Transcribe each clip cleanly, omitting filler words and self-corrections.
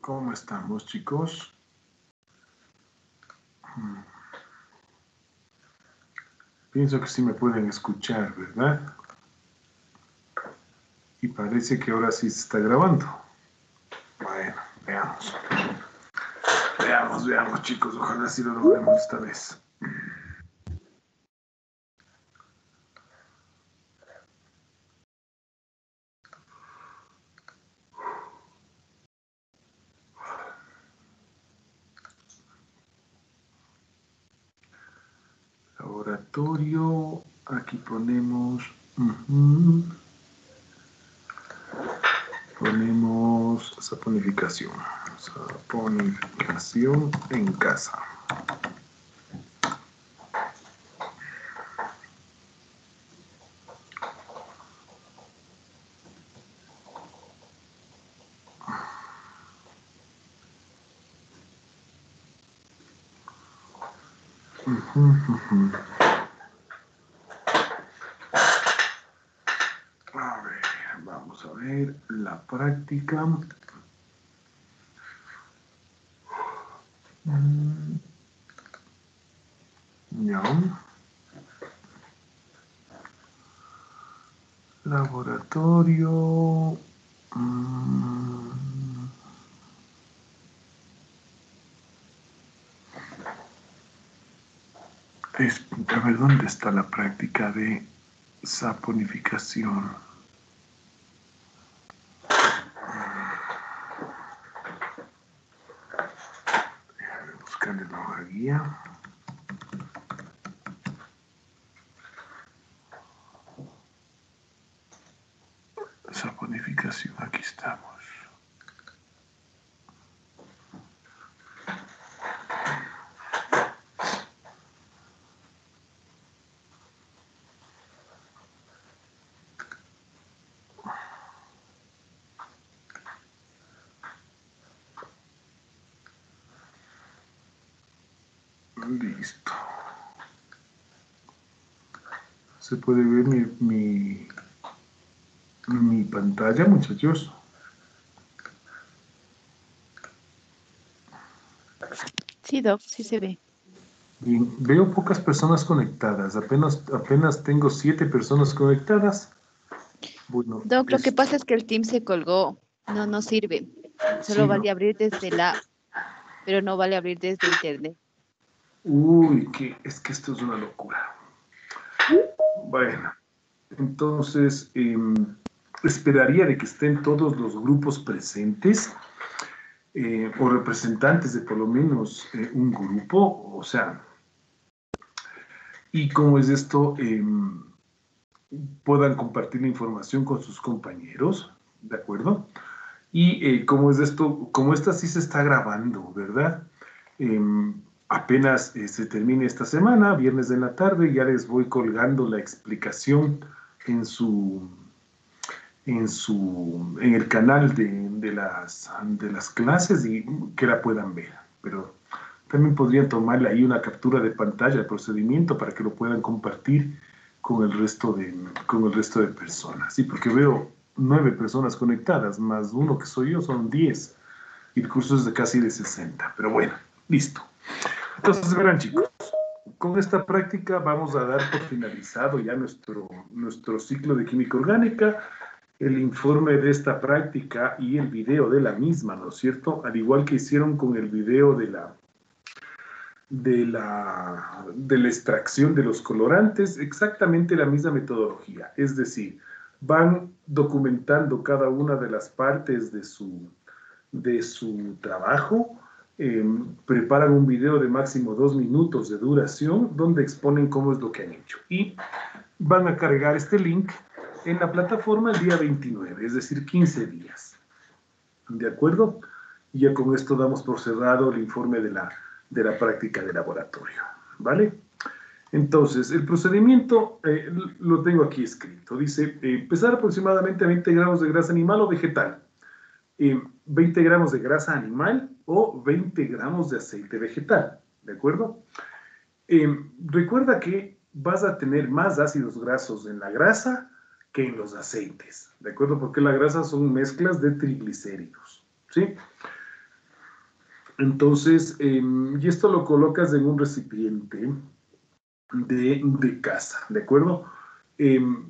¿Cómo estamos, chicos? Pienso que sí me pueden escuchar, ¿verdad? Y parece que ahora sí se está grabando. Bueno, veamos. Veamos, chicos. Ojalá sí lo logremos esta vez. Laboratorio. Aquí ponemos... Ponemos saponificación. Saponificación en casa. A ver, vamos a ver la práctica. Ya. Laboratorio. A ver, ¿dónde está la práctica de saponificación? Déjame buscarle la hoja guía. Saponificación, aquí estamos. Listo. ¿Se puede ver mi pantalla, muchachos? Sí, Doc, sí se ve. Bien, veo pocas personas conectadas. Apenas tengo 7 personas conectadas. Bueno, Doc, lo que pasa es que el Team se colgó. No sirve. Solo sí, vale abrir desde la, pero no vale abrir desde Internet. uy, es que esto es una locura. Bueno, entonces esperaría de que estén todos los grupos presentes o representantes de por lo menos un grupo, o sea, y cómo es esto, puedan compartir la información con sus compañeros, ¿de acuerdo? Y cómo es esto, como esta sí se está grabando, ¿verdad? Apenas se termine esta semana, viernes de la tarde, ya les voy colgando la explicación en en el canal de las clases y que la puedan ver. Pero también podrían tomarle ahí una captura de pantalla del procedimiento para que lo puedan compartir con el resto de personas. Sí, porque veo 9 personas conectadas, más uno que soy yo, son 10. Y el curso es de casi de 60. Pero bueno, listo. Entonces, verán, chicos, con esta práctica vamos a dar por finalizado ya nuestro ciclo de química orgánica, el informe de esta práctica y el video de la misma, ¿no es cierto? Al igual que hicieron con el video de la extracción de los colorantes, exactamente la misma metodología. Es decir, van documentando cada una de las partes de su trabajo, preparan un video de máximo 2 minutos de duración donde exponen cómo es lo que han hecho. Y van a cargar este link en la plataforma el día 29, es decir, 15 días. ¿De acuerdo? Y ya con esto damos por cerrado el informe de la práctica de laboratorio. ¿Vale? Entonces, el procedimiento lo tengo aquí escrito. Dice, pesar aproximadamente 20 gramos de grasa animal o vegetal. 20 gramos de grasa animal o 20 gramos de aceite vegetal. ¿De acuerdo? Recuerda que vas a tener más ácidos grasos en la grasa que en los aceites, ¿de acuerdo? Porque la grasa son mezclas de triglicéridos, ¿sí? Entonces, y esto lo colocas en un recipiente de casa, ¿de acuerdo? Em,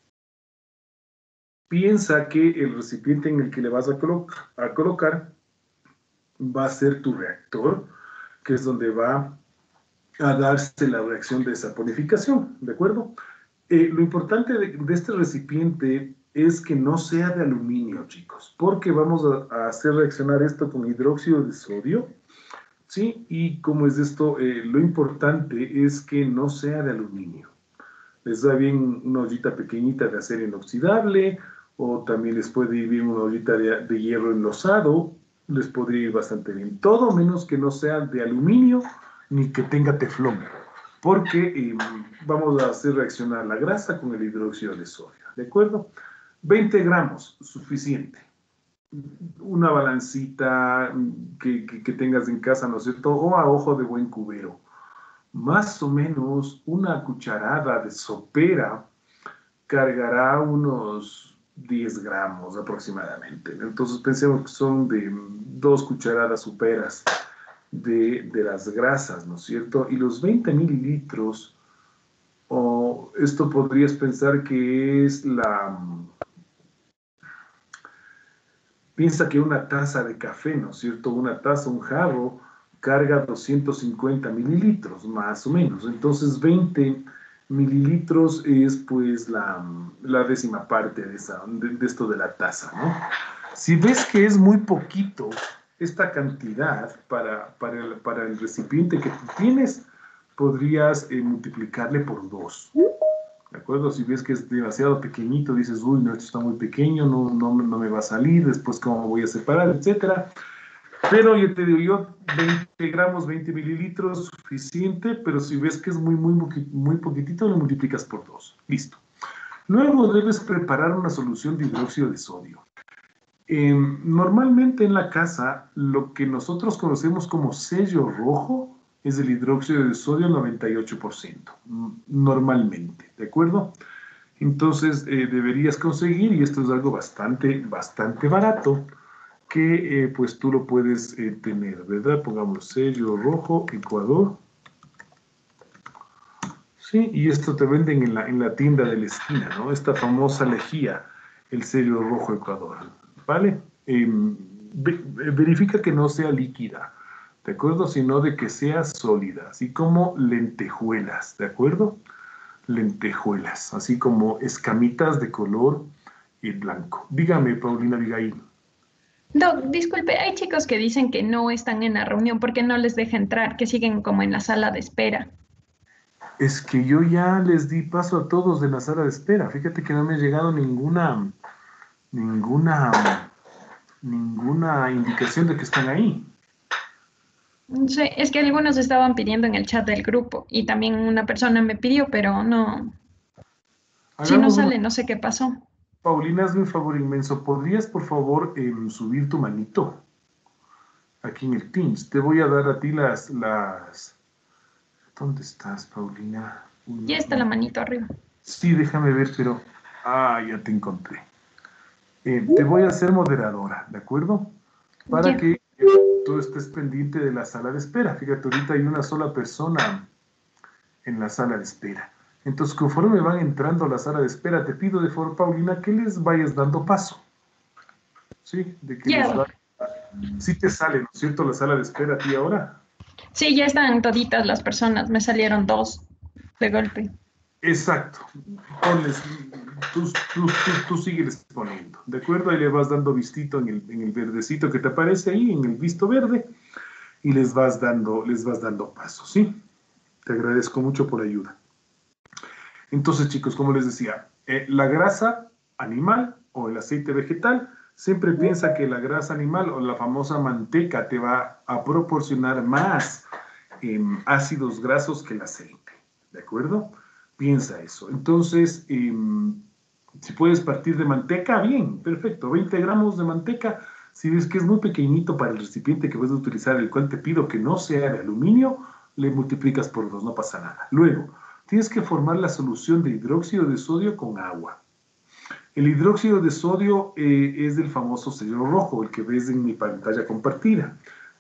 Piensa que el recipiente en el que le vas a colocar va a ser tu reactor, que es donde va a darse la reacción de saponificación, ¿de acuerdo? Lo importante de este recipiente es que no sea de aluminio, chicos, porque vamos a hacer reaccionar esto con hidróxido de sodio, ¿sí? Y como es esto, lo importante es que no sea de aluminio. Les da bien una ollita pequeñita de acero inoxidable, o también les puede ir bien una ollita de hierro enlosado, les podría ir bastante bien. Todo menos que no sea de aluminio ni que tenga teflón, porque vamos a hacer reaccionar la grasa con el hidróxido de sodio, ¿de acuerdo? 20 gramos, suficiente. Una balancita que tengas en casa, ¿no es cierto? O a ojo de buen cubero. Más o menos una cucharada de sopera cargará unos 10 gramos aproximadamente. Entonces pensemos que son de 2 cucharadas soperas de las grasas, ¿no es cierto? Y los 20 mililitros, o esto podrías pensar que es piensa que una taza de café, ¿no es cierto? Una taza, un jarro, carga 250 mililitros, más o menos. Entonces, 20 mililitros es pues la décima parte de esto de la taza, ¿no? Si ves que es muy poquito esta cantidad para el recipiente que tú tienes, podrías multiplicarle por 2. ¿De acuerdo? Si ves que es demasiado pequeñito, dices, uy, no, esto está muy pequeño, no me va a salir, después cómo voy a separar, etcétera. Pero yo te digo, yo 20 gramos, 20 mililitros, suficiente, pero si ves que es muy poquitito, lo multiplicas por 2. Listo. Luego debes preparar una solución de hidróxido de sodio. Normalmente en la casa, lo que nosotros conocemos como sello rojo es el hidróxido de sodio 98%, normalmente, ¿de acuerdo? Entonces deberías conseguir, y esto es algo bastante barato, que pues tú lo puedes tener, ¿verdad? Pongamos sello rojo, Ecuador. Sí, y esto te venden en la tienda de la esquina, ¿no? Esta famosa lejía, el sello rojo Ecuador, ¿vale? Verifica que no sea líquida, ¿de acuerdo? Sino de que sea sólida, así como lentejuelas, ¿de acuerdo? Lentejuelas, así como escamitas de color blanco. Dígame, Paulina Abigail. Doc, disculpe, hay chicos que dicen que no están en la reunión porque no les deja entrar, que siguen como en la sala de espera. Es que yo ya les di paso a todos de la sala de espera. Fíjate que no me ha llegado ninguna, ninguna indicación de que están ahí. No sé, es que algunos estaban pidiendo en el chat del grupo y también una persona me pidió, pero no, si no Hagamos una. sale, no sé qué pasó. Paulina, hazme un favor inmenso. ¿Podrías, por favor, subir tu manito aquí en el Teams? Te voy a dar a ti las... ¿Dónde estás, Paulina? Ya está la manito arriba. Sí, déjame ver, pero... Ah, ya te encontré. Te voy a hacer moderadora, ¿de acuerdo? Para Ya. que tú estés pendiente de la sala de espera. Fíjate, ahorita hay una sola persona en la sala de espera. Entonces, conforme van entrando a la sala de espera, te pido de favor, Paulina, que les vayas dando paso. ¿Sí? De que Ya, les va... Doc. Sí te sale, ¿no es cierto?, la sala de espera a ti ahora. Sí, ya están toditas las personas, me salieron dos de golpe. Exacto. Ponles, tú sigues poniendo, ¿de acuerdo? Ahí le vas dando vistito en el verdecito que te aparece ahí, en el visto verde, y les vas dando paso, ¿sí? Te agradezco mucho por ayuda. Entonces, chicos, como les decía, la grasa animal o el aceite vegetal, siempre piensa que la grasa animal o la famosa manteca te va a proporcionar más ácidos grasos que el aceite, ¿de acuerdo? Piensa eso. Entonces, si puedes partir de manteca, bien, perfecto. 20 gramos de manteca, si ves que es muy pequeñito para el recipiente que vas a utilizar, el cual te pido que no sea de aluminio, le multiplicas por 2, no pasa nada. Luego, tienes que formar la solución de hidróxido de sodio con agua. El hidróxido de sodio es del famoso sello rojo, el que ves en mi pantalla compartida.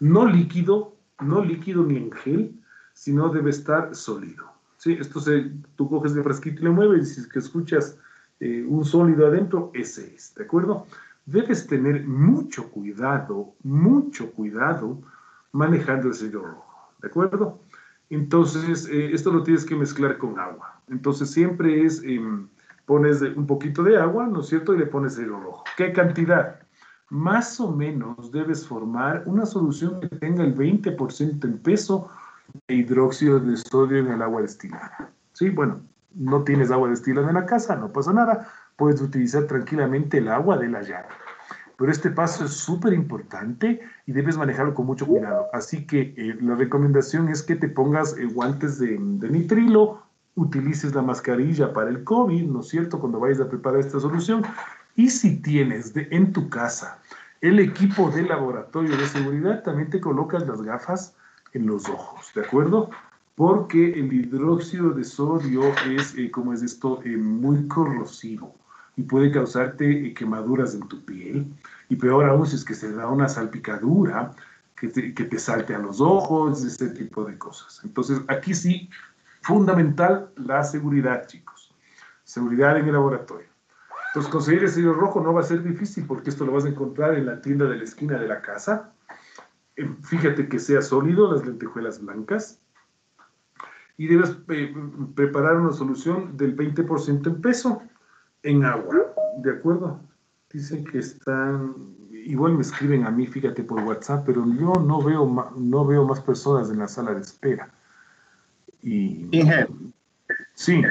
No líquido, no líquido ni en gel, sino debe estar sólido. ¿Sí? Tú coges el frasquito y le mueves, y si es que escuchas un sólido adentro, ese es, ¿de acuerdo? Debes tener mucho cuidado manejando el sello rojo, ¿de acuerdo? Entonces, esto lo tienes que mezclar con agua. Entonces, siempre pones un poquito de agua, ¿no es cierto? Y le pones sello rojo. ¿Qué cantidad? Más o menos debes formar una solución que tenga el 20% en peso de hidróxido de sodio en el agua destilada. ¿Sí? Bueno, no tienes agua destilada en la casa, no pasa nada, puedes utilizar tranquilamente el agua de la llave. Pero este paso es súper importante y debes manejarlo con mucho cuidado. Así que la recomendación es que te pongas guantes de nitrilo, utilices la mascarilla para el COVID, ¿no es cierto?, cuando vayas a preparar esta solución. Y si tienes en tu casa el equipo de laboratorio de seguridad, también te colocas las gafas en los ojos, ¿de acuerdo? Porque el hidróxido de sodio es, como es esto, muy corrosivo y puede causarte quemaduras en tu piel. Y peor aún si es que se da una salpicadura que te salte a los ojos, este tipo de cosas. Entonces, aquí sí, fundamental la seguridad, chicos. Seguridad en el laboratorio. Entonces, conseguir el sello rojo no va a ser difícil porque esto lo vas a encontrar en la tienda de la esquina de la casa. Fíjate que sea sólido, las lentejuelas blancas. Y debes preparar una solución del 20% en peso en agua, ¿de acuerdo? Dicen que están, igual me escriben a mí, fíjate, por WhatsApp, pero yo no veo más personas en la sala de espera. Y Inge, sí,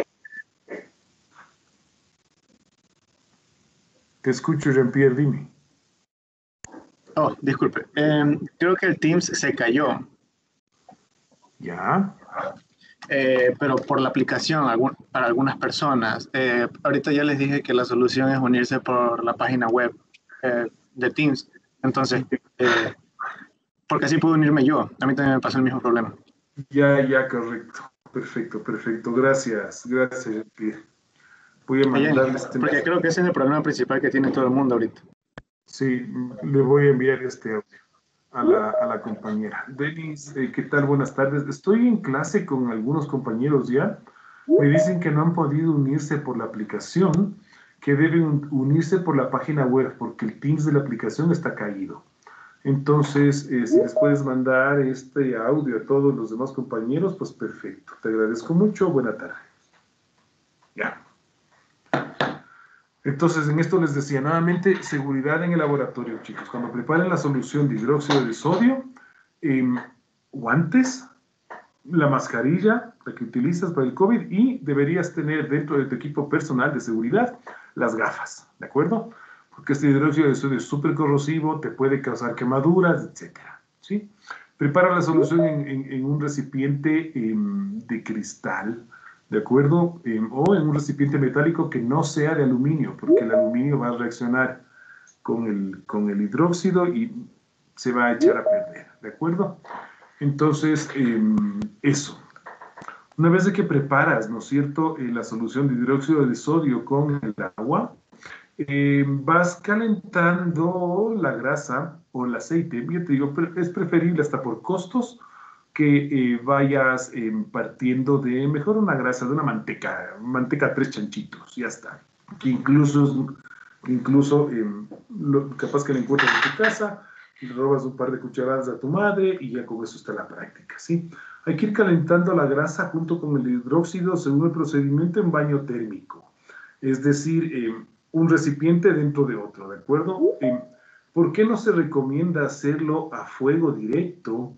te escucho, Jean-Pierre, dime. oh, disculpe, creo que el Teams se cayó, ¿Ya? pero por la aplicación para algunas personas. Ahorita ya les dije que la solución es unirse por la página web de Teams, entonces, porque así puedo unirme yo. A mí también me pasó el mismo problema. Ya, correcto. Perfecto, perfecto. Gracias, Jean-Pierre. Voy a Bien, mandarle este porque creo que ese es el problema principal que tiene todo el mundo ahorita. Sí, le voy a enviar este audio a la compañera. Denis, ¿qué tal? Buenas tardes. Estoy en clase con algunos compañeros ya. Me dicen que no han podido unirse por la aplicación, que deben unirse por la página web, porque el Teams de la aplicación está caído. Entonces, si les puedes mandar este audio a todos los demás compañeros, pues perfecto. Te agradezco mucho. Buena tarde. Ya. Entonces, en esto les decía nuevamente, seguridad en el laboratorio, chicos. Cuando preparen la solución de hidróxido de sodio, guantes, la mascarilla, la que utilizas para el COVID, y deberías tener dentro de tu equipo personal de seguridad las gafas, ¿de acuerdo? Porque este hidróxido de sodio es súper corrosivo, te puede causar quemaduras, etcétera, ¿sí? Prepara la solución en un recipiente de cristal, ¿de acuerdo? O en un recipiente metálico que no sea de aluminio, porque el aluminio va a reaccionar con el hidróxido y se va a echar a perder, ¿de acuerdo? Entonces, eso. Una vez de que preparas, ¿no es cierto?, la solución de hidróxido de sodio con el agua, vas calentando la grasa o el aceite. Yo te digo, es preferible hasta por costos que vayas partiendo de, mejor una grasa, de una manteca 3 chanchitos, ya está. Que incluso capaz que la encuentras en tu casa, le robas un par de cucharadas a tu madre y ya con eso está la práctica, ¿sí? Hay que ir calentando la grasa junto con el hidróxido según el procedimiento en baño térmico. Es decir, un recipiente dentro de otro, ¿de acuerdo? ¿Por qué no se recomienda hacerlo a fuego directo?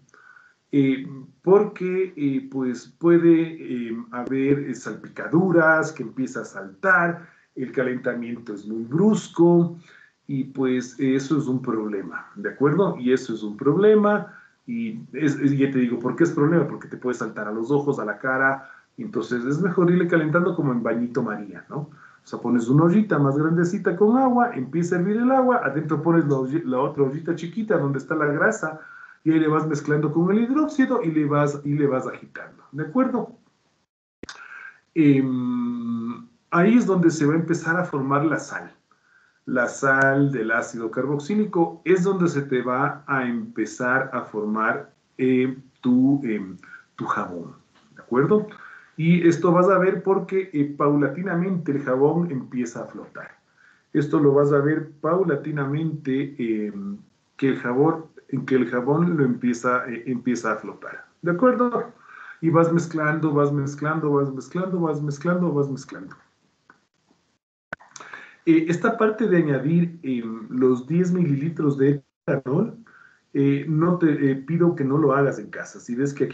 Porque pues puede haber salpicaduras, que empieza a saltar, el calentamiento es muy brusco y pues eso es un problema, ¿de acuerdo? Y eso es un problema y ya te digo, ¿por qué es problema? Porque te puede saltar a los ojos, a la cara, entonces es mejor irle calentando como en bañito María, ¿no? O sea, pones una ollita más grandecita con agua, empieza a hervir el agua, adentro pones la otra ollita chiquita donde está la grasa y ahí le vas mezclando con el hidróxido y le vas agitando, ¿de acuerdo? Ahí es donde se va a empezar a formar la sal. la sal del ácido carboxílico, es donde se te va a empezar a formar tu jabón, ¿de acuerdo? Y esto vas a ver porque paulatinamente el jabón empieza a flotar. Esto lo vas a ver paulatinamente que el jabón lo empieza a flotar, ¿de acuerdo? Y vas mezclando, vas mezclando, vas mezclando, vas mezclando, vas mezclando. Esta parte de añadir los 10 mililitros de etanol, no te pido que no lo hagas en casa. Si ves que aquí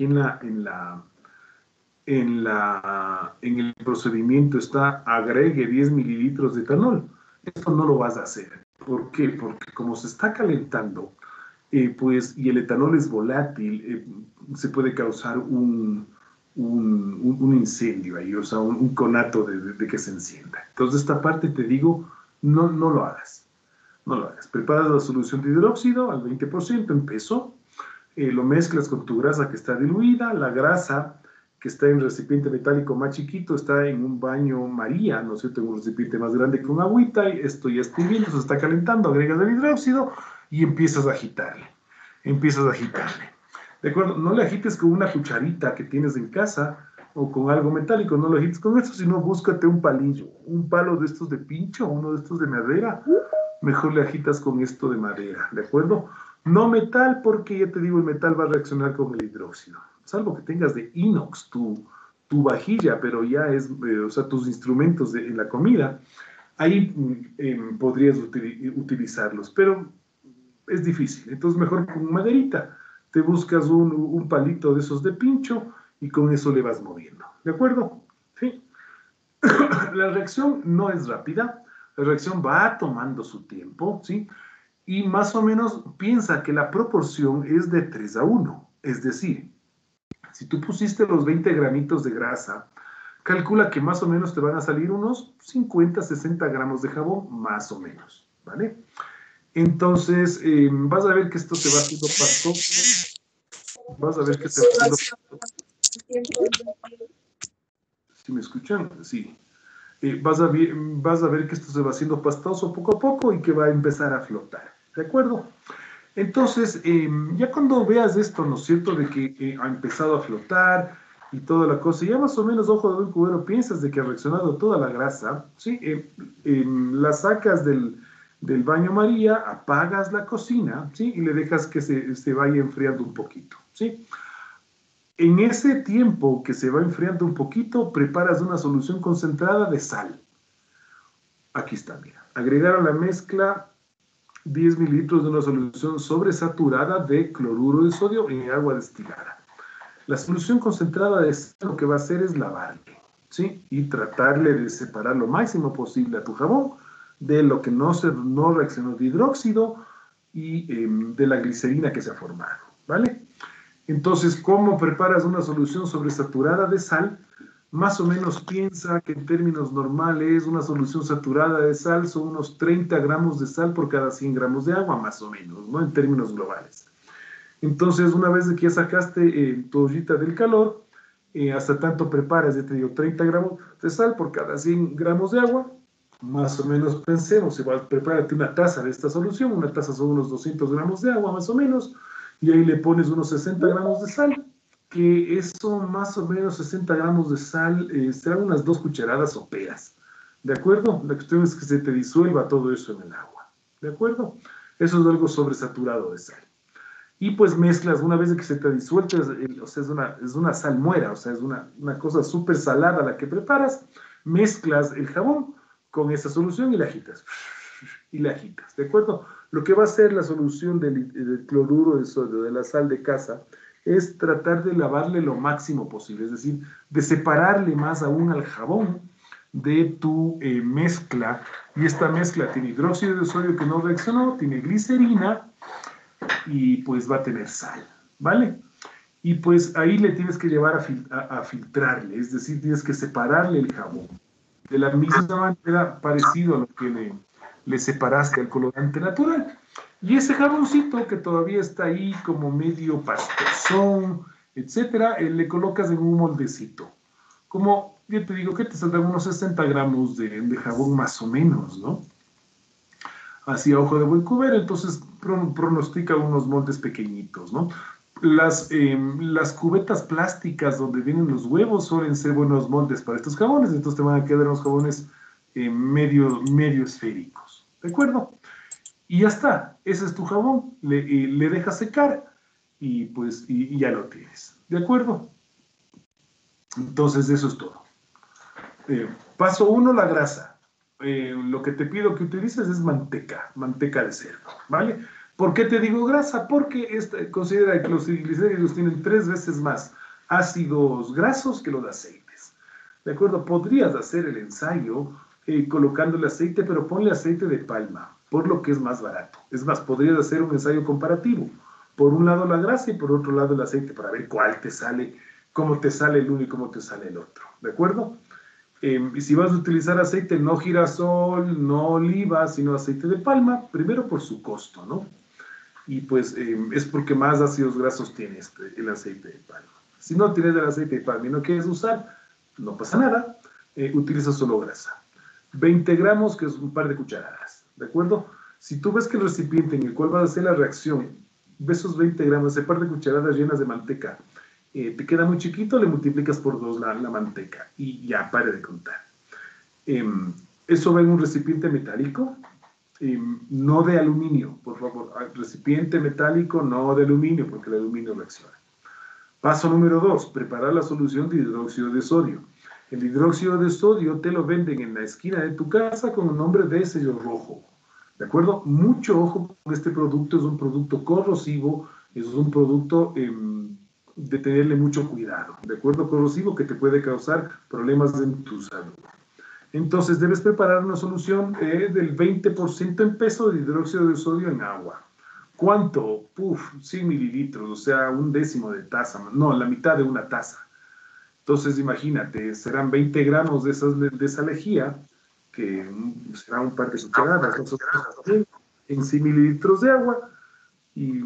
en el procedimiento está agregue 10 mililitros de etanol, esto no lo vas a hacer. ¿Por qué? Porque como se está calentando, pues, y el etanol es volátil, se puede causar un incendio ahí, o sea, un conato de que se encienda. Entonces, esta parte te digo, no lo hagas. No lo hagas. Preparas la solución de hidróxido al 20% en peso, lo mezclas con tu grasa que está diluida, la grasa que está en recipiente metálico más chiquito está en un baño María, ¿no es cierto?, en un recipiente más grande que una agüita, y esto ya está hirviendo, se está calentando, agregas el hidróxido y empiezas a agitarle. ¿De acuerdo? No le agites con una cucharita que tienes en casa o con algo metálico, no lo agites con eso, sino búscate un palillo, un palo de estos de pincho, uno de estos de madera, mejor le agitas con esto de madera, ¿de acuerdo? No metal, porque ya te digo, el metal va a reaccionar con el hidróxido, salvo que tengas de inox tu vajilla, pero ya es, o sea, tus instrumentos en la comida, ahí podrías utilizarlos, pero es difícil, entonces mejor con maderita, te buscas un palito de esos de pincho y con eso le vas moviendo, ¿de acuerdo? Sí. La reacción no es rápida, la reacción va tomando su tiempo, ¿sí? Y más o menos piensa que la proporción es de 3:1, es decir, si tú pusiste los 20 gramitos de grasa, calcula que más o menos te van a salir unos 50, 60 gramos de jabón, más o menos, ¿vale? Entonces, vas a ver que esto se va haciendo pastoso. Vas a ver que se va haciendo pastoso. ¿Sí me escuchan? Sí. Vas a ver que esto se va haciendo pastoso poco a poco y que va a empezar a flotar, ¿de acuerdo? Entonces, ya cuando veas esto, ¿no es cierto?, de que ha empezado a flotar y toda la cosa, ya más o menos, ojo de buen cubero, piensas de que ha reaccionado toda la grasa, ¿sí? La sacas del baño María, apagas la cocina, ¿sí? Y le dejas que se vaya enfriando un poquito, ¿sí? En ese tiempo que se va enfriando un poquito, preparas una solución concentrada de sal. Aquí está, mira. Agregar a la mezcla 10 mililitros de una solución sobresaturada de cloruro de sodio en agua destilada. La solución concentrada de sal lo que va a hacer es lavarle, ¿sí? Y tratarle de separar lo máximo posible a tu jabón de lo que no reaccionó de hidróxido y de la glicerina que se ha formado, ¿vale? Entonces, ¿cómo preparas una solución sobresaturada de sal? Más o menos piensa que en términos normales una solución saturada de sal son unos 30 gramos de sal por cada 100 gramos de agua, más o menos, ¿no? En términos globales. Entonces, una vez que ya sacaste tu ollita del calor, hasta tanto preparas, ya te digo, 30 gramos de sal por cada 100 gramos de agua, más o menos pensemos, prepárate una taza de esta solución, una taza son unos 200 gramos de agua, más o menos, y ahí le pones unos 60 gramos de sal, que eso más o menos 60 gramos de sal serán unas 2 cucharadas soperas, ¿de acuerdo? La cuestión es que se te disuelva todo eso en el agua, ¿de acuerdo? Eso es algo sobresaturado de sal. Y pues mezclas, una vez que se te disuelve, o sea, es una salmuera, o sea, es una cosa súper salada la que preparas, mezclas el jabón con esa solución y la agitas, ¿de acuerdo? Lo que va a hacer la solución del cloruro de sodio, de la sal de casa, es tratar de lavarle lo máximo posible, es decir, de separarle más aún al jabón de tu mezcla, y esta mezcla tiene hidróxido de sodio que no reaccionó, tiene glicerina, y pues va a tener sal, ¿vale? Y pues ahí le tienes que llevar a filtrarle, es decir, tienes que separarle el jabón. De la misma manera, parecido a lo que le separaste al colorante natural. Y ese jaboncito que todavía está ahí como medio pastosón, etcétera, le colocas en un moldecito. Como, yo te digo que te saldrán unos 60 gramos de jabón más o menos, ¿no? hacia ojo de buen cubero, entonces pronostica unos moldes pequeñitos, ¿no? Las cubetas plásticas donde vienen los huevos suelen ser buenos moldes para estos jabones, entonces te van a quedar unos jabones medio esféricos, ¿de acuerdo? Y ya está, ese es tu jabón, le dejas secar y pues y ya lo tienes, ¿de acuerdo? Entonces eso es todo. Paso 1, la grasa. Lo que te pido que utilices es manteca de cerdo, ¿vale? ¿Por qué te digo grasa? Porque considera que los triglicéridos tienen 3 veces más ácidos grasos que los aceites, ¿de acuerdo? Podrías hacer el ensayo colocándole aceite, pero ponle aceite de palma, por lo que es más barato. Es más, podrías hacer un ensayo comparativo. Por un lado la grasa y por otro lado el aceite, para ver cuál te sale, cómo te sale el uno y cómo te sale el otro, ¿de acuerdo? Y si vas a utilizar aceite, no girasol, no oliva, sino aceite de palma, primero por su costo, ¿no? Y pues es porque más ácidos grasos tiene el aceite de palma. Si no tienes el aceite de palma y no quieres usar, no pasa nada, utiliza solo grasa. 20 gramos, que es un par de cucharadas, ¿de acuerdo? Si tú ves que el recipiente en el cual vas a hacer la reacción, ves esos 20 gramos, ese par de cucharadas llenas de manteca, te queda muy chiquito, le multiplicas por 2 la manteca y ya, pare de contar. Eso va en un recipiente metálico, no de aluminio, por favor. Recipiente metálico, no de aluminio, porque el aluminio reacciona. Paso número 2, preparar la solución de hidróxido de sodio. El hidróxido de sodio te lo venden en la esquina de tu casa con un nombre de sello rojo. ¿De acuerdo? Mucho ojo con este producto, es un producto corrosivo, es un producto de tenerle mucho cuidado. ¿De acuerdo? Corrosivo que te puede causar problemas en tu salud. Entonces debes preparar una solución del 20% en peso de hidróxido de sodio en agua. ¿Cuánto? 100 mililitros, o sea, un décimo de taza, no, la mitad de una taza. Entonces imagínate, serán 20 gramos de esa lejía, que será un par de cucharadas, en 100 mililitros de agua, y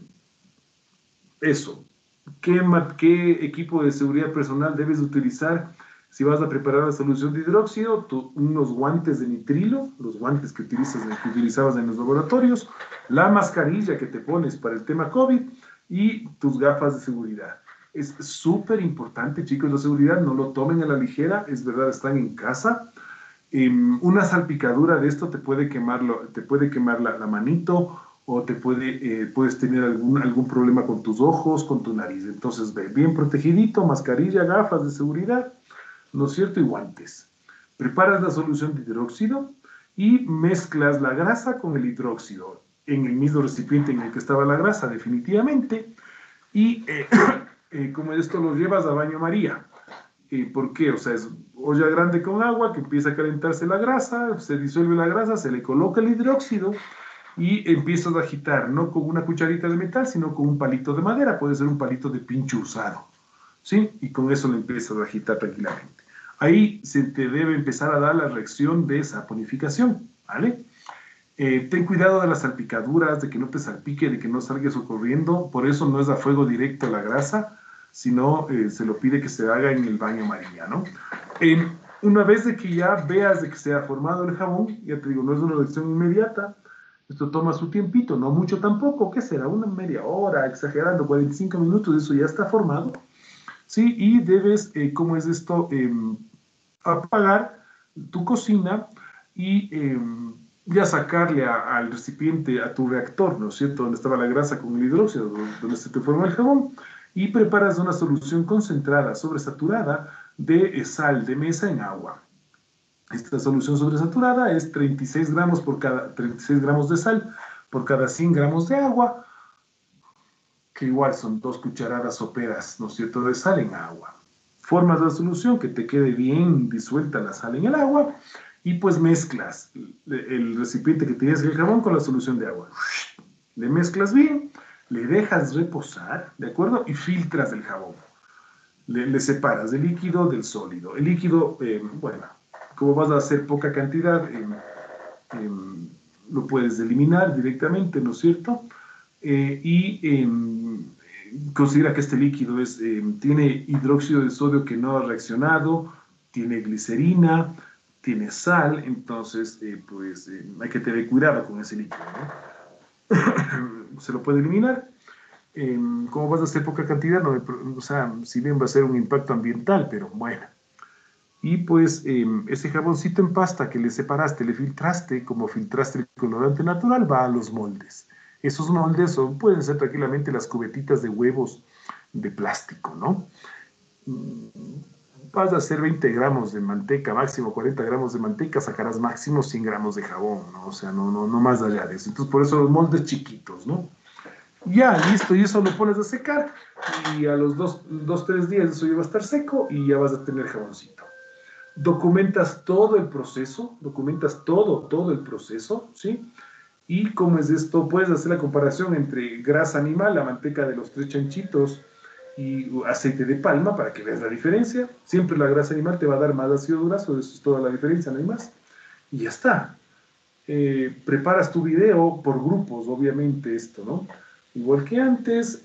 eso. ¿Qué equipo de seguridad personal debes utilizar si vas a preparar la solución de hidróxido? Unos guantes de nitrilo, los guantes que utilizabas en los laboratorios, la mascarilla que te pones para el tema COVID y tus gafas de seguridad. Es súper importante, chicos, la seguridad, no lo tomen a la ligera, es verdad, están en casa. Una salpicadura de esto te puede quemar la manito, o puedes tener algún problema con tus ojos, con tu nariz. Entonces, ve, bien protegidito, mascarilla, gafas de seguridad, ¿no es cierto? Y guantes. Preparas la solución de hidróxido y mezclas la grasa con el hidróxido en el mismo recipiente en el que estaba la grasa, definitivamente. Y como esto lo llevas a baño María. ¿Por qué? O sea, es olla grande con agua que empieza a calentarse la grasa, se disuelve la grasa, se le coloca el hidróxido y empiezas a agitar, no con una cucharita de metal, sino con un palito de madera, puede ser un palito de pincho usado, ¿sí? Y con eso lo empiezas a agitar tranquilamente. Ahí se te debe empezar a dar la reacción de saponificación, ¿vale? Ten cuidado de las salpicaduras, de que no te salpique, de que no salga socorriendo, por eso no es a fuego directo la grasa, sino se lo pide que se haga en el baño María, ¿no? Una vez de que ya veas de que se ha formado el jabón, ya te digo, no es una reacción inmediata, esto toma su tiempito, no mucho tampoco, ¿qué será? Una media hora, exagerando, 45 minutos, eso ya está formado, ¿sí? Y debes, ¿cómo es esto? Apagar tu cocina y ya sacarle al recipiente, a tu reactor, ¿no es cierto? Donde estaba la grasa con el hidróxido, donde se te formó el jabón, y preparas una solución concentrada, sobresaturada, de sal de mesa en agua. Esta solución sobresaturada es 36 gramos de sal por cada 100 gramos de agua, que igual son 2 cucharadas soperas, ¿no es cierto?, de sal en agua. Formas la solución que te quede bien disuelta la sal en el agua y pues mezclas el recipiente que tienes el jabón con la solución de agua. Le mezclas bien, le dejas reposar, ¿de acuerdo? Y filtras el jabón. Le separas el líquido del sólido. El líquido, bueno, como vas a hacer poca cantidad, lo puedes eliminar directamente, ¿no es cierto? Considera que este líquido tiene hidróxido de sodio que no ha reaccionado, tiene glicerina, tiene sal, entonces pues hay que tener cuidado con ese líquido, ¿no? Se lo puede eliminar. Como vas a hacer poca cantidad, o sea, si bien va a ser un impacto ambiental, pero bueno. Y pues ese jaboncito en pasta que le separaste, le filtraste, como filtraste el colorante natural, va a los moldes. Esos moldes pueden ser tranquilamente las cubetitas de huevos de plástico, ¿no? Vas a hacer 20 gramos de manteca, máximo 40 gramos de manteca, sacarás máximo 100 gramos de jabón, ¿no? O sea, no más allá de eso. Entonces, por eso los moldes chiquitos, ¿no? Ya, listo, y eso lo pones a secar, y a los 3 días eso ya va a estar seco y ya vas a tener jaboncito. Documentas todo el proceso, todo el proceso, ¿sí? Y cómo es esto, puedes hacer la comparación entre grasa animal, la manteca de los 3 chanchitos y aceite de palma para que veas la diferencia. Siempre la grasa animal te va a dar más ácido graso, eso es toda la diferencia, no hay más. Y ya está. Preparas tu video por grupos, obviamente esto, ¿no? Igual que antes,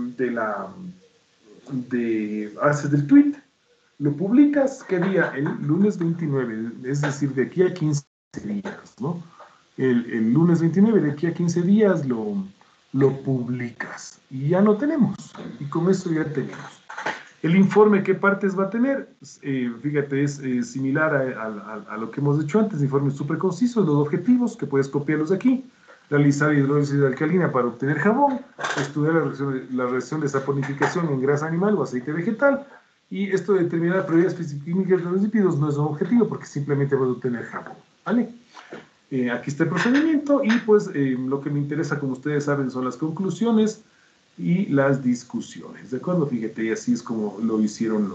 haces del tweet, lo publicas, ¿qué día? El lunes 29, es decir, de aquí a 15 días, ¿no? El lunes 29, de aquí a 15 días lo publicas y ya lo tenemos. Y con eso ya tenemos. El informe, ¿qué partes va a tener? Fíjate, es similar a lo que hemos hecho antes, informe súper conciso, los objetivos, que puedes copiarlos de aquí, realizar hidrólisis alcalina para obtener jabón, estudiar la reacción de saponificación en grasa animal o aceite vegetal, y esto de determinar propiedades físico-químicas de los lípidos no es un objetivo porque simplemente vas a obtener jabón, ¿vale? Aquí está el procedimiento y pues lo que me interesa, como ustedes saben, son las conclusiones y las discusiones, ¿de acuerdo? Fíjate, y así es como lo hicieron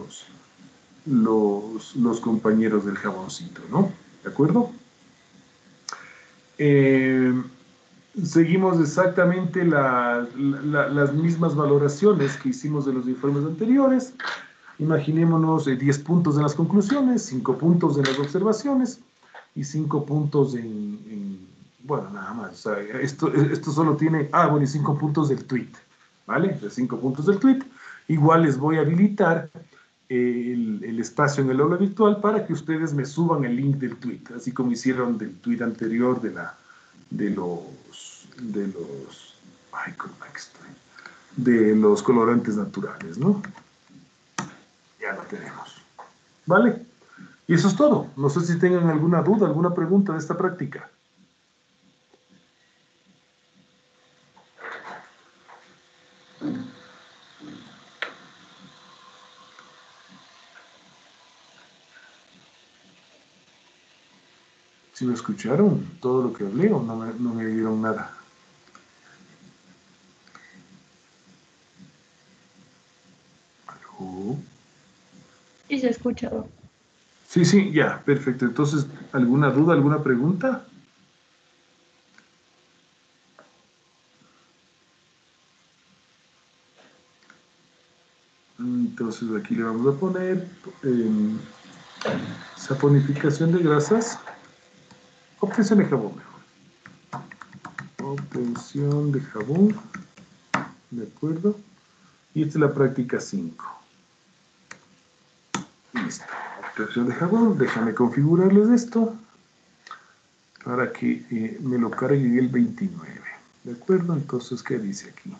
los compañeros del jaboncito, ¿no? ¿De acuerdo? Seguimos exactamente las mismas valoraciones que hicimos de los informes anteriores. Imaginémonos 10 puntos en las conclusiones, 5 puntos en las observaciones y 5 puntos bueno, nada más. O sea, esto solo tiene, bueno, y 5 puntos del tweet, ¿vale? De 5 puntos del tweet. Igual les voy a habilitar el espacio en el aula virtual para que ustedes me suban el link del tweet, así como hicieron del tweet anterior de los colorantes naturales, ¿no? Ya lo tenemos, ¿vale? Y eso es todo. No sé si tengan alguna duda, alguna pregunta de esta práctica. ¿Sí me escucharon todo lo que hablé o no me dieron nada? ¿Aló? Sí, se ha escuchado. Sí, ya, perfecto. Entonces, ¿alguna duda, alguna pregunta? Entonces, aquí le vamos a poner saponificación de grasas. Obtención de jabón, mejor. Obtención de jabón. ¿De acuerdo? Y esta es la práctica 5. Listo. Obtención de jabón. Déjame configurarles esto para que me lo cargue el 29. ¿De acuerdo? Entonces, ¿qué dice aquí?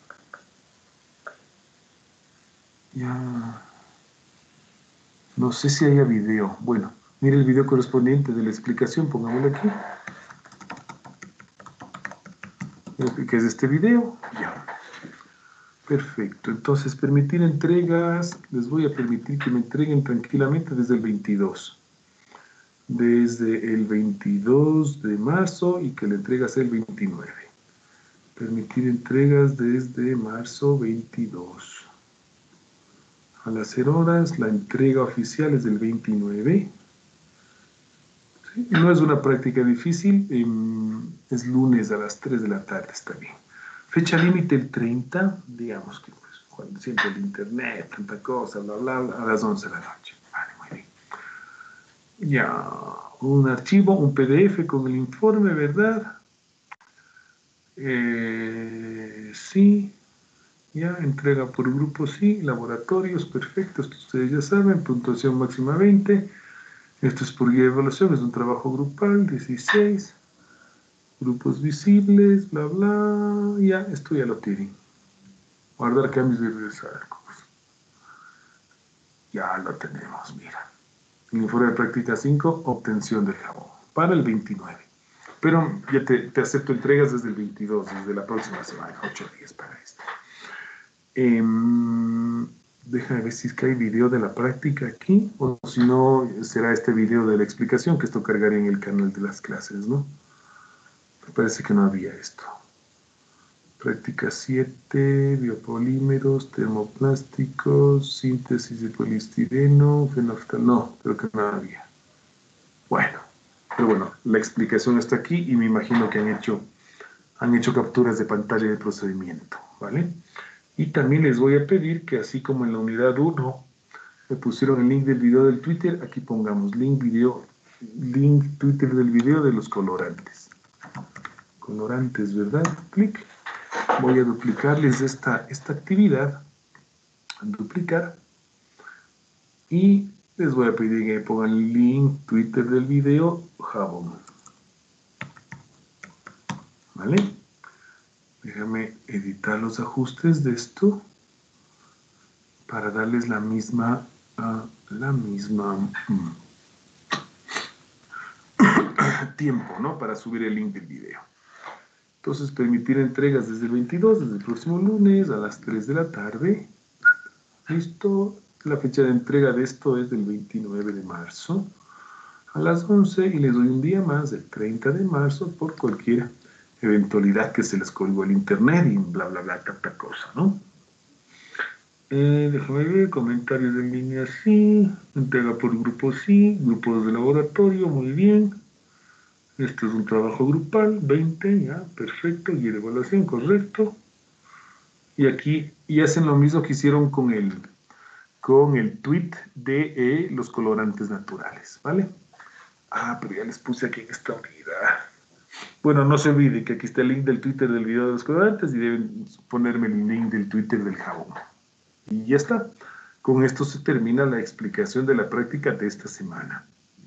Ya. No sé si haya video. Bueno, mire el video correspondiente de la explicación. Pongámoslo aquí. Que es este video. Ya. Perfecto. Entonces, permitir entregas. Les voy a permitir que me entreguen tranquilamente desde el 22. Desde el 22 de marzo y que la entrega sea el 29. Permitir entregas desde marzo 22. A las 0 horas, la entrega oficial es del 29. ¿Sí? No es una práctica difícil, es lunes a las 3 de la tarde, está bien. Fecha límite el 30, digamos que pues, cuando siempre el internet, tanta cosa, bla, bla, bla, a las 11 de la noche. Vale, muy bien. Ya, un archivo, un PDF con el informe, ¿verdad? Sí. Ya, entrega por grupo, sí, laboratorios, perfecto, esto ustedes ya saben, puntuación máxima 20, Esto es por guía de evaluación, es un trabajo grupal, 16. Grupos visibles, bla, bla. Ya, esto ya lo tienen. Guardar cambios y regresar. Ya lo tenemos, mira. El informe de práctica 5, obtención del jabón. Para el 29. Pero ya te acepto entregas desde el 22, desde la próxima semana. 8 días para esto. Déjame ver si es que hay video de la práctica aquí, o si no, será este video de la explicación que esto cargaré en el canal de las clases, ¿no? Me parece que no había esto. Práctica 7, biopolímeros, termoplásticos, síntesis de poliestireno, fenolftalo. No, creo que no había. Bueno, pero bueno, la explicación está aquí y me imagino que han hecho capturas de pantalla del procedimiento, ¿vale? Y también les voy a pedir que así como en la unidad 1 me pusieron el link del video del Twitter, aquí pongamos link Twitter del video de los colorantes. Colorantes, ¿verdad? Clic. Voy a duplicarles esta actividad. Duplicar. Y les voy a pedir que pongan el link Twitter del video jabón. ¿Vale? Déjame editar los ajustes de esto para darles la misma tiempo, ¿no? Para subir el link del video. Entonces, permitir entregas desde el 22, desde el próximo lunes a las 3 de la tarde. Listo. La fecha de entrega de esto es del 29 de marzo a las 11 y les doy un día más, el 30 de marzo, por cualquier eventualidad que se les colgó el internet y bla, bla, bla, tanta cosa, ¿no? Déjame ver, comentarios en línea sí, entrega por grupo sí, grupos de laboratorio, muy bien. Esto es un trabajo grupal, 20, ya, perfecto, y de evaluación, correcto. Y aquí, y hacen lo mismo que hicieron con el tweet de los colorantes naturales, ¿vale? Ah, pero ya les puse aquí en esta unidad. Bueno, no se olvide que aquí está el link del Twitter del video de los colorantes y deben ponerme el link del Twitter del jabón. Y ya está. Con esto se termina la explicación de la práctica de esta semana.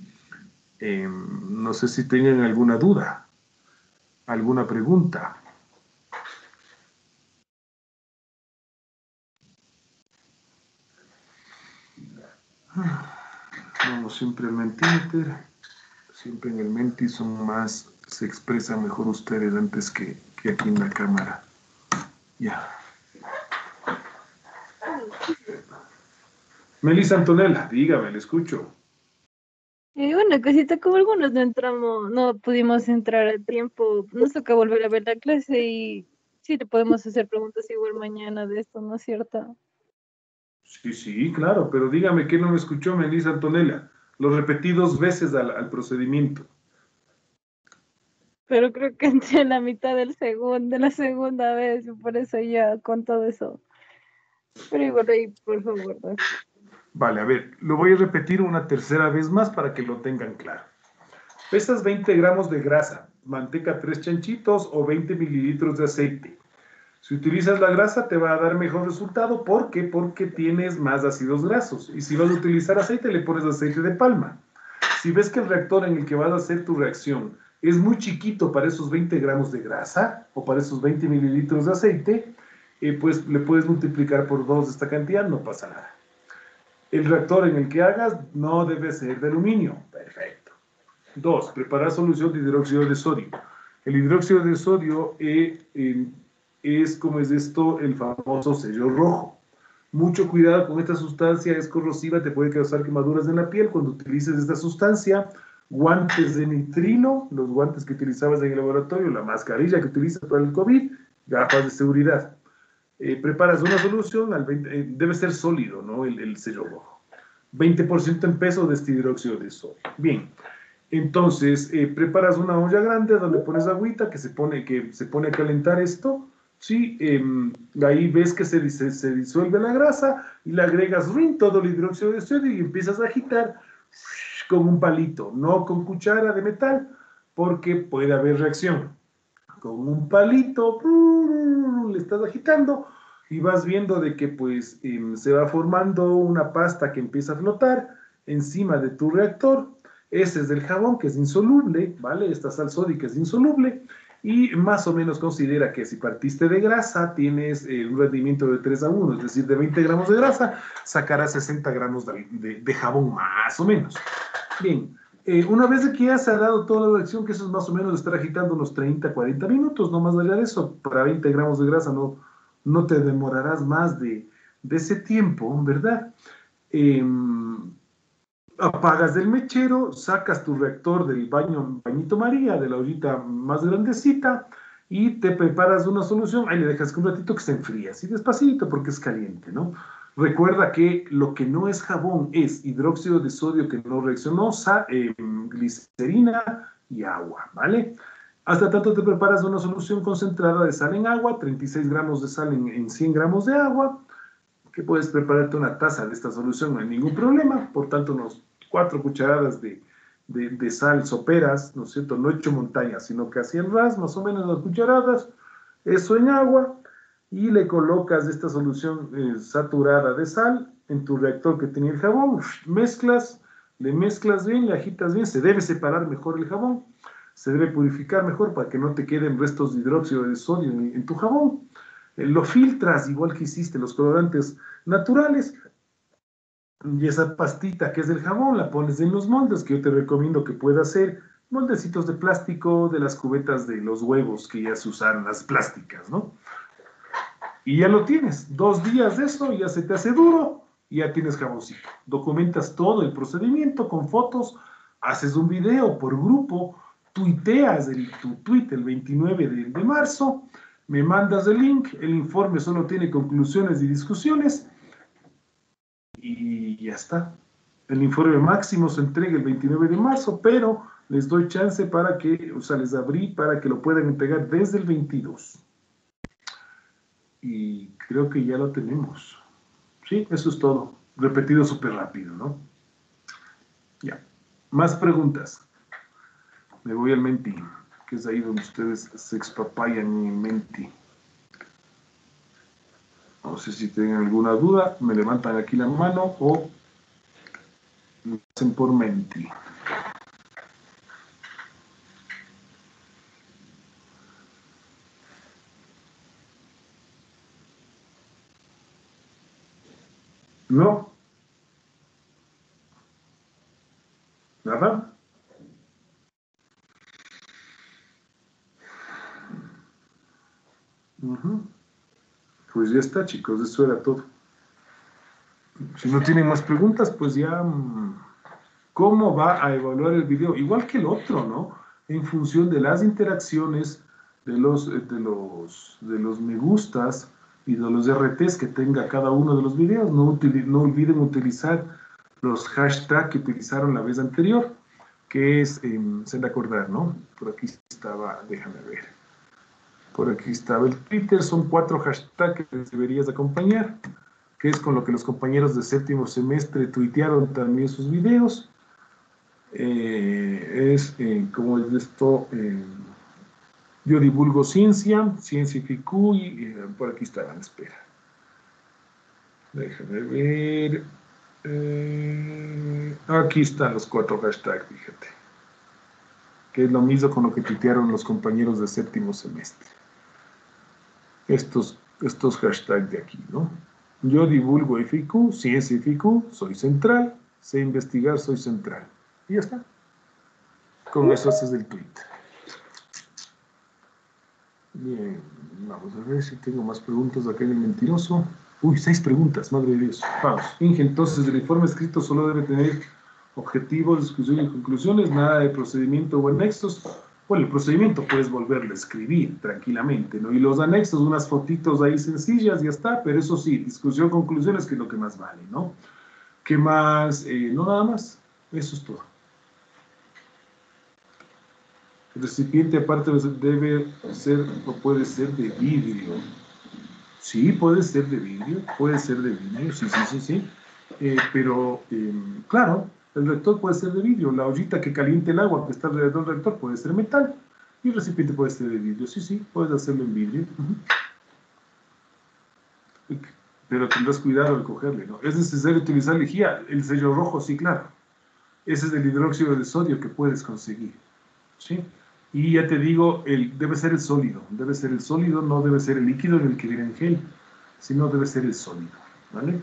No sé si tengan alguna duda, alguna pregunta. Vamos siempre al Mentimeter. Siempre en el Menti son más, se expresan mejor ustedes antes que aquí en la cámara. Ya. Melissa Antonella, dígame, le escucho. Una cosita, como algunos no entramos, no pudimos entrar a tiempo, nos toca volver a ver la clase y sí te podemos hacer preguntas igual mañana de esto, ¿no es cierto? Sí, claro, pero dígame que no me escuchó Melissa Antonella. Lo repetí 2 veces al procedimiento. Pero creo que entré en la mitad de la segunda vez, y por eso ya con todo eso. Pero igual ahí, por favor, ¿no? Vale, a ver, lo voy a repetir una tercera vez más para que lo tengan claro. Pesas 20 gramos de grasa, manteca 3 chanchitos o 20 mililitros de aceite. Si utilizas la grasa te va a dar mejor resultado. ¿Por qué? Porque tienes más ácidos grasos. Y si vas a utilizar aceite, le pones aceite de palma. Si ves que el reactor en el que vas a hacer tu reacción es muy chiquito para esos 20 gramos de grasa o para esos 20 mililitros de aceite, pues le puedes multiplicar por 2 esta cantidad, no pasa nada. El reactor en el que hagas no debe ser de aluminio. Perfecto. 2. Preparar solución de hidróxido de sodio. El hidróxido de sodio es, como es esto, el famoso sello rojo. Mucho cuidado con esta sustancia, es corrosiva, te puede causar quemaduras en la piel. Cuando utilices esta sustancia, guantes de nitrilo, los guantes que utilizabas en el laboratorio, la mascarilla que utilizas para el COVID, gafas de seguridad. Preparas una solución, debe ser sólido, ¿no? El sello rojo. 20% en peso de este hidróxido de sodio. Bien, entonces preparas una olla grande donde pones agüita que se pone a calentar esto, ¿sí? Ahí ves que se disuelve la grasa y le agregas todo el hidróxido de sodio y empiezas a agitar con un palito, no con cuchara de metal, porque puede haber reacción. Con un palito le estás agitando y vas viendo de que pues se va formando una pasta que empieza a flotar encima de tu reactor. Ese es del jabón, que es insoluble, ¿vale? Esta sal sódica es insoluble y más o menos considera que si partiste de grasa, tienes un rendimiento de 3 a 1, es decir, de 20 gramos de grasa, sacarás 60 gramos de jabón, más o menos. Bien, una vez que ya se ha dado toda la reacción, que eso es más o menos estar agitando unos 30, 40 minutos, no más allá de eso, para 20 gramos de grasa no te demorarás más de ese tiempo, ¿verdad? Apagas el mechero, sacas tu reactor del bañito María, de la ollita más grandecita, y te preparas una solución, ahí le dejas que un ratito que se enfríe, así despacito porque es caliente, ¿no? Recuerda que lo que no es jabón es hidróxido de sodio que no reaccionó, glicerina y agua, ¿vale? Hasta tanto te preparas una solución concentrada de sal en agua, 36 gramos de sal en 100 gramos de agua, que puedes prepararte una taza de esta solución, no hay ningún problema, por tanto unos 4 cucharadas de sal soperas, ¿no es cierto? No hecho montaña, sino que así en ras, más o menos 2 cucharadas, eso en agua, y le colocas esta solución saturada de sal en tu reactor que tenía el jabón, mezclas, le mezclas bien, le agitas bien, se debe separar mejor el jabón, se debe purificar mejor para que no te queden restos de hidróxido de sodio en tu jabón. Lo filtras igual que hiciste los colorantes naturales y esa pastita que es del jabón la pones en los moldes que yo te recomiendo que puedas hacer, moldecitos de plástico de las cubetas de los huevos que ya se usaron, las plásticas, ¿no? Y ya lo tienes, 2 días de eso, ya se te hace duro y ya tienes jaboncito. Documentas todo el procedimiento con fotos, haces un video por grupo, tuiteas tu tweet el 29 de marzo, me mandas el link, el informe solo tiene conclusiones y discusiones y ya está. El informe máximo se entrega el 29 de marzo, pero les doy chance para que, o sea, les abrí para que lo puedan entregar desde el 22. Y creo que ya lo tenemos. Sí, eso es todo. Repetido súper rápido, ¿no? Ya. Más preguntas. Me voy al Menti, que es ahí donde ustedes se expapayan en Menti. No sé si tienen alguna duda, me levantan aquí la mano o me hacen por Menti. ¿No? ¿Nada? Pues ya está, chicos, eso era todo. Si no tienen más preguntas, pues ya... ¿Cómo va a evaluar el video? Igual que el otro, ¿no? En función de las interacciones, de los me gustas y de los RTs que tenga cada uno de los videos. No olviden utilizar los hashtags que utilizaron la vez anterior, que es, se han de acordar, ¿no? Por aquí estaba, déjame ver. Por aquí estaba el Twitter, son 4 hashtags que deberías acompañar, que es con lo que los compañeros de séptimo semestre tuitearon también sus videos. Como es esto, yo divulgo ciencia y FIQ, y por aquí estaban, espera. Déjame ver. Aquí están los 4 hashtags, fíjate. Que es lo mismo con lo que tuitearon los compañeros de séptimo semestre. Estos hashtags de aquí, ¿no? Yo divulgo FIQ, ciencia y FIQ, soy central, sé investigar, soy central. Y ya está. Con eso haces el tweet. Bien, vamos a ver si tengo más preguntas acá en el mentiroso. Uy, 6 preguntas, madre de Dios. Vamos. Inge, entonces el informe escrito solo debe tener objetivos, discusión y conclusiones, nada de procedimiento o anexos. Bueno, el procedimiento puedes volverlo a escribir tranquilamente, ¿no? Y los anexos, unas fotitos ahí sencillas, ya está, pero eso sí, discusión, conclusiones, que es lo que más vale, ¿no? ¿Qué más? No, nada más. Eso es todo. El recipiente aparte debe ser o puede ser de vidrio. Sí, puede ser de vidrio, sí. Pero, claro, el reactor puede ser de vidrio. La ollita que caliente el agua que está alrededor del reactor puede ser metal. Y el recipiente puede ser de vidrio. Sí, puedes hacerlo en vidrio. Pero tendrás cuidado al cogerle, ¿no? ¿Es necesario utilizar lejía? El sello rojo, sí, claro. ese es el hidróxido de sodio que puedes conseguir, ¿sí? Y ya te digo, debe ser el sólido, no debe ser el líquido en el que viene en gel, sino debe ser el sólido, ¿vale?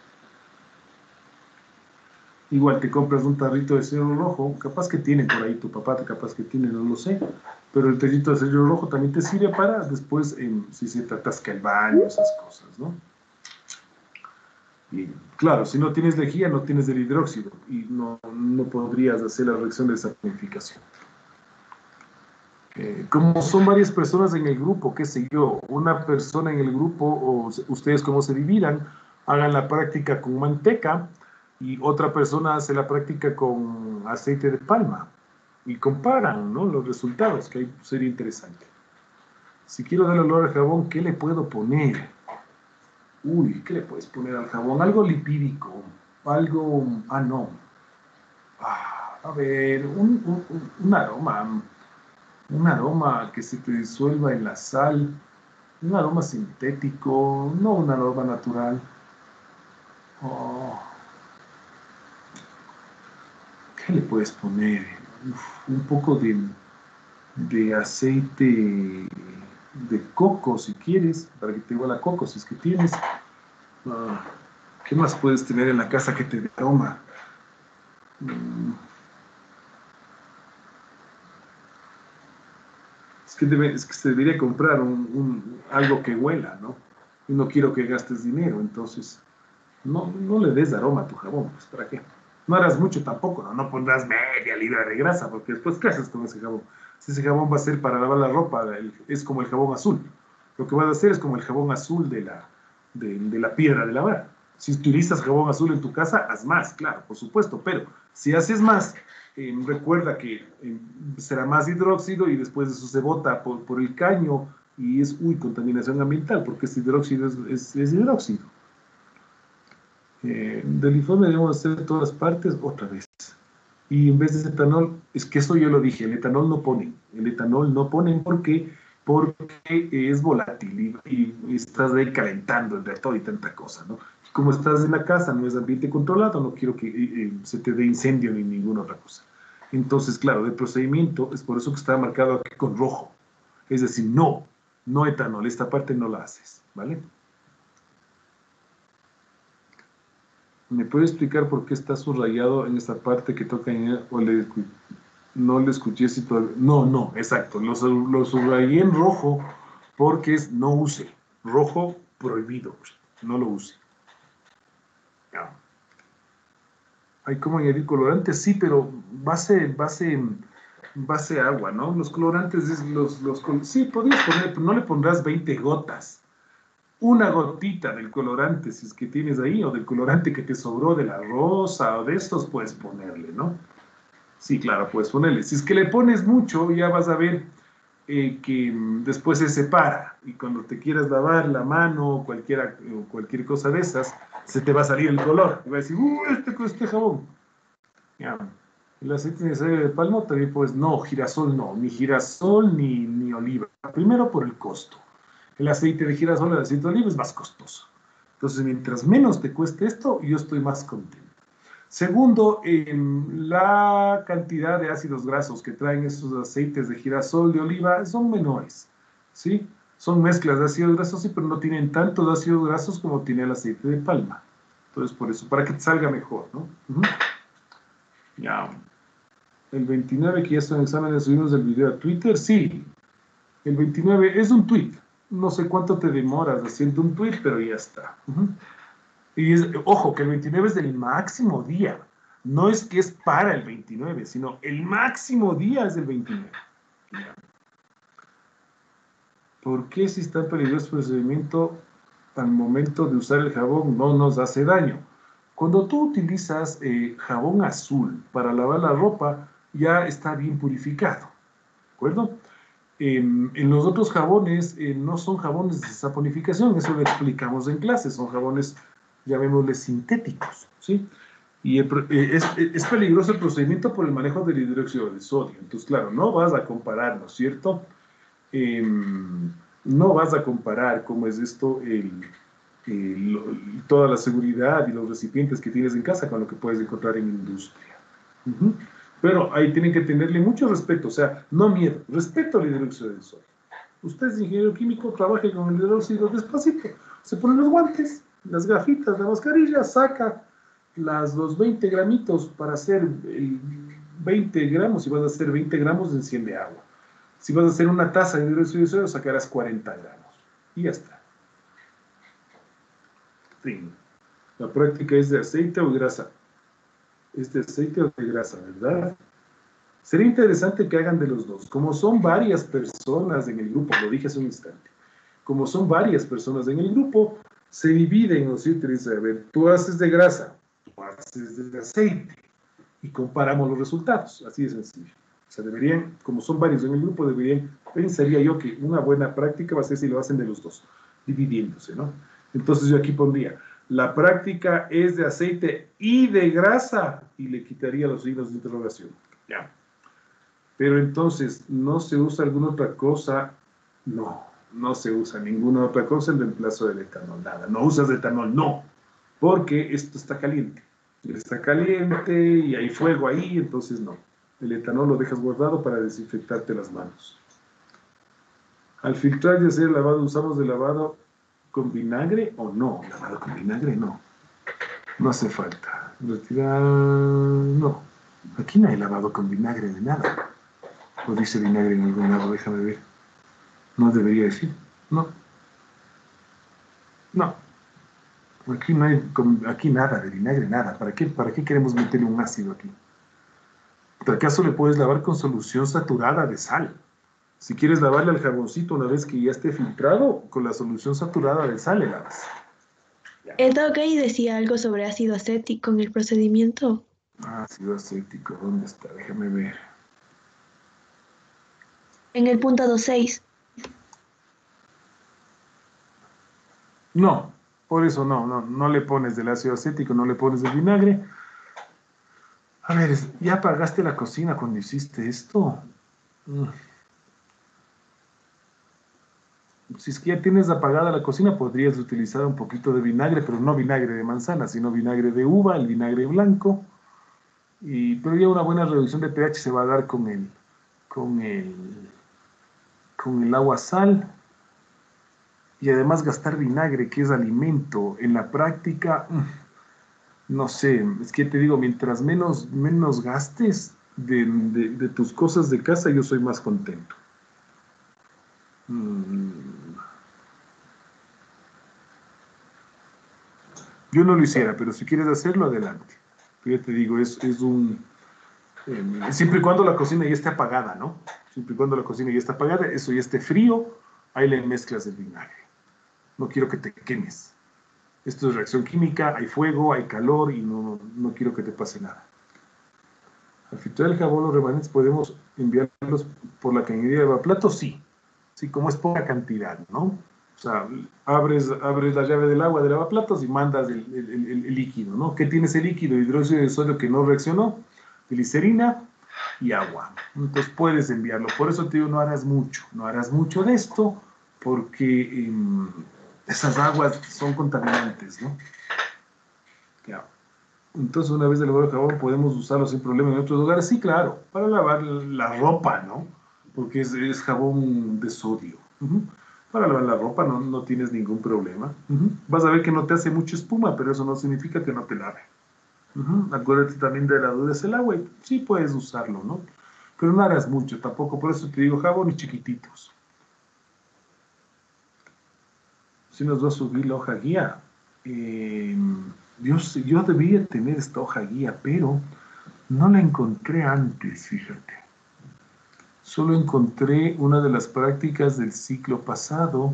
Igual te compras un tarrito de cero rojo, capaz que tiene por ahí tu papá, capaz que tiene, no lo sé, pero el tarrito de cero rojo también te sirve para después, si se te atasca el baño, esas cosas, ¿no? Y claro, si no tienes lejía, no tienes el hidróxido y no podrías hacer la reacción de saponificación. Como son varias personas en el grupo, qué sé yo, una persona en el grupo, o ustedes como se dividan, hagan la práctica con manteca y otra persona hace la práctica con aceite de palma y comparan, ¿no?, los resultados, que ahí sería interesante. Si quiero darle olor al jabón, ¿qué le puedo poner? Uy, ¿qué le puedes poner al jabón? Algo lipídico, algo, no. A ver, un aroma que se te disuelva en la sal, un aroma sintético, no un aroma natural. Oh, ¿qué le puedes poner? Un poco de aceite de coco, si quieres, para que te huela a coco, si es que tienes. ¿Qué más puedes tener en la casa que te dé aroma? Es que se debería comprar algo que huela, ¿no? Y no quiero que gastes dinero, entonces no le des aroma a tu jabón, pues ¿para qué? No harás mucho tampoco, ¿no? No pondrás media libra de grasa, porque después ¿qué haces con ese jabón? Si ese jabón va a ser para lavar la ropa, es como el jabón azul. Lo que vas a hacer es como el jabón azul de la piedra de lavar. Si utilizas jabón azul en tu casa, haz más, claro, por supuesto, pero si haces más, recuerda que será más hidróxido y después eso se bota por el caño y es, contaminación ambiental, porque este hidróxido es hidróxido. Del informe debemos hacer todas partes otra vez. Y en vez de etanol, es que eso yo lo dije, el etanol no ponen porque es volátil y estás ahí calentando el reactor y tanta cosa, ¿no? Como estás en la casa, no es ambiente controlado, no quiero que se te dé incendio ni ninguna otra cosa. Entonces, claro, el procedimiento es por eso que está marcado aquí con rojo. Es decir, no etanol, esta parte no la haces, ¿vale? ¿Me puede explicar por qué está subrayado en esta parte que toca en él? No le escuché si todavía... No, exacto. Lo subrayé en rojo porque es no use. Rojo prohibido. No lo use. No. Hay como añadir colorantes, sí, pero base agua, ¿no? Los colorantes, sí, podrías poner, pero no le pondrás 20 gotas. Una gotita del colorante, si es que tienes ahí, o del colorante que te sobró de la rosa, o de estos, puedes ponerle, ¿no? Sí, claro, puedes ponerle. Si es que le pones mucho, ya vas a ver que después se separa, y cuando te quieras lavar la mano, o cualquier cosa de esas, se te va a salir el color, y va a decir, este jabón. Ya. El aceite necesario de palma también, pues, no, girasol no, ni girasol ni oliva. Primero por el costo. El aceite de girasol, el aceite de oliva es más costoso. Entonces, mientras menos te cueste esto, yo estoy más contento. Segundo, la cantidad de ácidos grasos que traen esos aceites de girasol, de oliva, son menores, ¿sí? Son mezclas de ácidos grasos, sí, pero no tienen tantos ácidos grasos como tiene el aceite de palma. Entonces, por eso, para que te salga mejor, ¿no? Ya. El 29, que ya están en exámenes, subimos el video a Twitter, sí. El 29 es un tweet. No sé cuánto te demoras haciendo un tweet, pero ya está. Y ojo, que el 29 es del máximo día. No es que es para el 29, sino el máximo día es el 29. ¿Por qué si está peligroso el procedimiento al momento de usar el jabón no nos hace daño? Cuando tú utilizas jabón azul para lavar la ropa, ya está bien purificado, ¿de acuerdo? En los otros jabones no son jabones de saponificación, eso lo explicamos en clase, son jabones, llamémosle, sintéticos, ¿sí? Y es peligroso el procedimiento por el manejo del hidróxido de sodio. Entonces, claro, no vas a comparar, ¿no es cierto? No vas a comparar cómo es esto, toda la seguridad y los recipientes que tienes en casa con lo que puedes encontrar en industria. Ujú. Pero ahí tienen que tenerle mucho respeto, o sea, no miedo, respeto al hidróxido de sodio. Usted es ingeniero químico, trabaje con el hidróxido despacito. Se pone los guantes, las gafitas, la mascarilla, saca los 20 gramitos para hacer 20 gramos. Si vas a hacer 20 gramos, enciende agua. Si vas a hacer una taza de hidróxido de sodio, sacarás 40 gramos. Y ya está. Fin. La práctica es de aceite o grasa. Es de aceite o de grasa, ¿verdad? Sería interesante que hagan de los dos. Como son varias personas en el grupo, lo dije hace un instante, como son varias personas en el grupo, se dividen, ¿no es cierto? Dice, a ver, tú haces de grasa, tú haces de aceite, y comparamos los resultados. Así de sencillo. O sea, deberían, como son varios en el grupo, pensaría yo que una buena práctica va a ser si lo hacen de los dos, dividiéndose, ¿no? Entonces yo aquí pondría, la práctica es de aceite y de grasa, y le quitaría los signos de interrogación. Ya. Pero entonces, ¿no se usa alguna otra cosa? No, no se usa ninguna otra cosa en reemplazo del etanol, nada. No usas etanol, no, porque esto está caliente. Está caliente y hay fuego ahí, entonces no. El etanol lo dejas guardado para desinfectarte las manos. Al filtrar y hacer el lavado, ¿usamos el lavado con vinagre o no? Lavado con vinagre, no. No hace falta. Retirar, no. Aquí no hay lavado con vinagre de nada. O dice vinagre en algún lado, déjame ver. No debería decir. No. No. Aquí no hay, aquí nada de vinagre, nada. ¿Para qué queremos meterle un ácido aquí? ¿Por acaso le puedes lavar con solución saturada de sal? Si quieres lavarle al jaboncito una vez que ya esté filtrado, con la solución saturada de sal le lavas. El Doggay decía algo sobre ácido acético en el procedimiento. Ácido acético, ¿dónde está? Déjame ver. En el punto 2.6. No, por eso no le pones del ácido acético, no le pones del vinagre. A ver, ¿ya apagaste la cocina cuando hiciste esto? Si es que ya tienes apagada la cocina, podrías utilizar un poquito de vinagre, pero no vinagre de manzana, sino vinagre de uva, el vinagre blanco. Pero ya una buena reducción de pH se va a dar con el agua sal. Y además gastar vinagre, que es alimento, en la práctica, no sé, es que te digo, mientras menos gastes de tus cosas de casa, yo soy más contento. Yo no lo hiciera, pero si quieres hacerlo, adelante. Yo te digo, es un... siempre y cuando la cocina ya esté apagada, ¿no? Siempre y cuando la cocina ya está apagada, eso ya esté frío, ahí le mezclas el vinagre. No quiero que te quemes. Esto es reacción química, hay fuego, hay calor y no quiero que te pase nada. Al filtrar el jabón, los remanentes podemos enviarlos por la cañería de lavaplatos, sí. Sí, como es poca cantidad, ¿no? O sea, abres la llave del agua de lavaplatos y mandas el líquido, ¿no? ¿Qué tiene ese líquido? Hidróxido de sodio que no reaccionó, glicerina y agua. Entonces puedes enviarlo. Por eso te digo, no harás mucho de esto, porque esas aguas son contaminantes, ¿no? Ya. Entonces, una vez elaborado el jabón, podemos usarlo sin problema en otros lugares. Sí, claro, para lavar la ropa, ¿no? Porque es jabón de sodio. Para lavar la ropa no tienes ningún problema. Vas a ver que no te hace mucha espuma, pero eso no significa que no te lave. Acuérdate también de la dureza del agua y sí puedes usarlo, ¿no? Pero no harás mucho tampoco, por eso te digo jabones chiquititos. Si nos va a subir la hoja guía. Yo debía tener esta hoja guía, pero no la encontré antes, fíjate. Solo encontré una de las prácticas del ciclo pasado.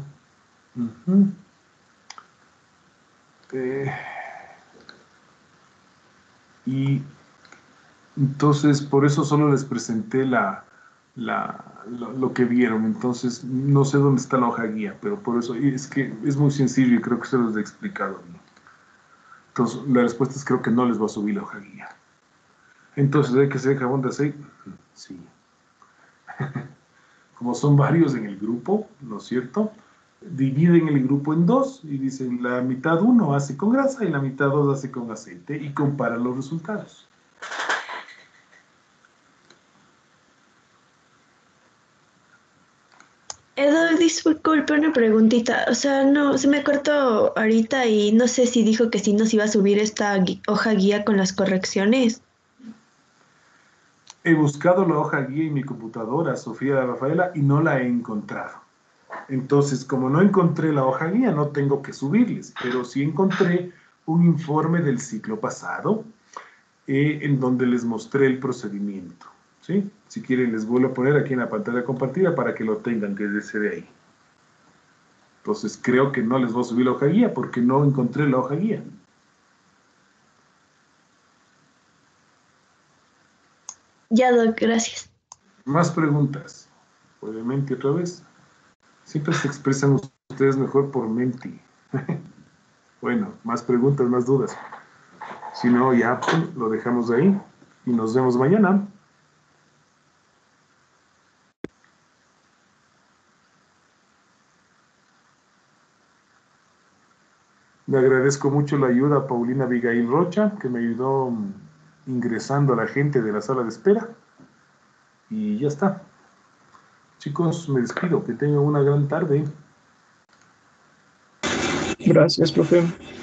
Y entonces, por eso solo les presenté lo que vieron. Entonces, no sé dónde está la hoja guía, pero por eso, es que es muy sencillo y creo que se los he explicado bien. Entonces, la respuesta es creo que no les va a subir la hoja guía. Entonces, ¿hay que hacer jabón de aceite? Sí. Como son varios en el grupo, ¿no es cierto? Dividen el grupo en dos y dicen la mitad uno hace con grasa y la mitad dos hace con aceite y comparan los resultados. Edo, disculpe, una preguntita. O sea, no, se me cortó ahorita y no sé si dijo que sí nos iba a subir esta hoja guía con las correcciones. He buscado la hoja guía en mi computadora, Sofía de Rafaela, y no la he encontrado. Entonces, como no encontré la hoja guía, no tengo que subirles, pero sí encontré un informe del ciclo pasado en donde les mostré el procedimiento. ¿Sí? Si quieren, les vuelvo a poner aquí en la pantalla compartida para que lo tengan, que es ese de ahí. Entonces, creo que no les voy a subir la hoja guía porque no encontré la hoja guía. Ya, Doc, gracias. Más preguntas. Obviamente, otra vez. Siempre se expresan ustedes mejor por menti. Bueno, más preguntas, más dudas. Si no, ya pues, lo dejamos ahí y nos vemos mañana. Le agradezco mucho la ayuda a Paulina Abigail Rocha, que me ayudó ingresando a la gente de la sala de espera. Y ya está. Chicos, me despido. Que tengan una gran tarde. Gracias, profe.